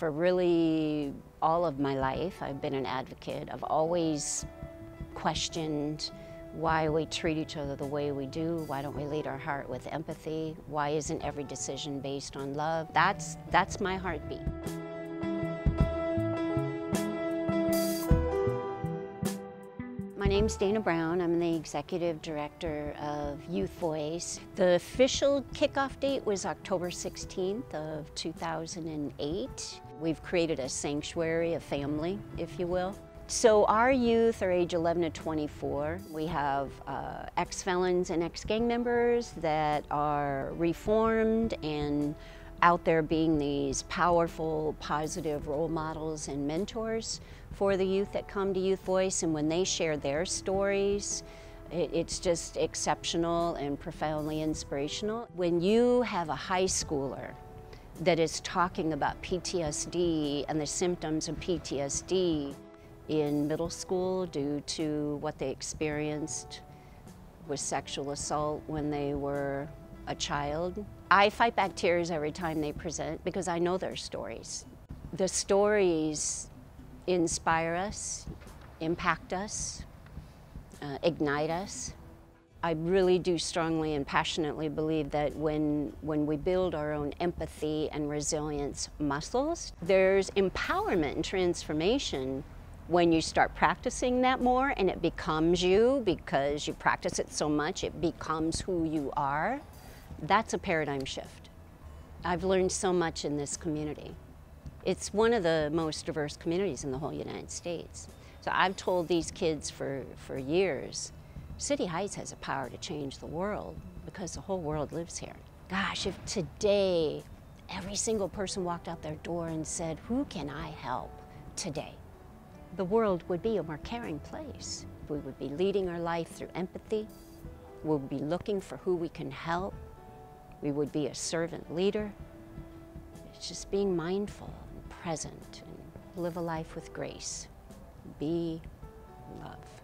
For really all of my life, I've been an advocate. I've always questioned why we treat each other the way we do. Why don't we lead our heart with empathy? Why isn't every decision based on love? That's my heartbeat. My name's Dana Brown. I'm the Executive Director of Youth Voice. The official kickoff date was October 16th of 2008. We've created a sanctuary, a family, if you will. So our youth are age 11 to 24. We have ex-felons and ex-gang members that are reformed and out there being these powerful, positive role models and mentors for the youth that come to Youth Voice. And when they share their stories, it's just exceptional and profoundly inspirational. When you have a high schooler that is talking about PTSD and the symptoms of PTSD in middle school due to what they experienced with sexual assault when they were a child, I fight back tears every time they present because I know their stories. The stories inspire us, impact us, ignite us. I really do strongly and passionately believe that when we build our own empathy and resilience muscles, there's empowerment and transformation when you start practicing that more and it becomes you because you practice it so much, it becomes who you are. That's a paradigm shift. I've learned so much in this community. It's one of the most diverse communities in the whole United States. So I've told these kids for years, City Heights has the power to change the world because the whole world lives here. Gosh, if today every single person walked out their door and said, who can I help today? The world would be a more caring place. We would be leading our life through empathy. We would be looking for who we can help. We would be a servant leader. It's just being mindful and present and live a life with grace. Be love.